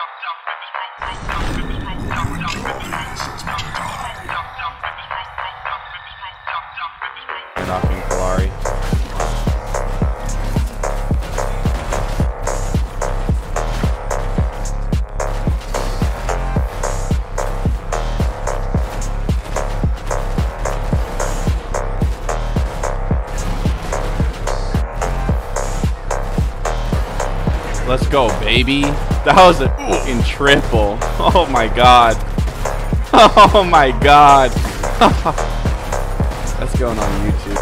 Knocking Kalari. Let's go, baby. That was a fucking triple. Oh my god. Oh my god. That's going on YouTube.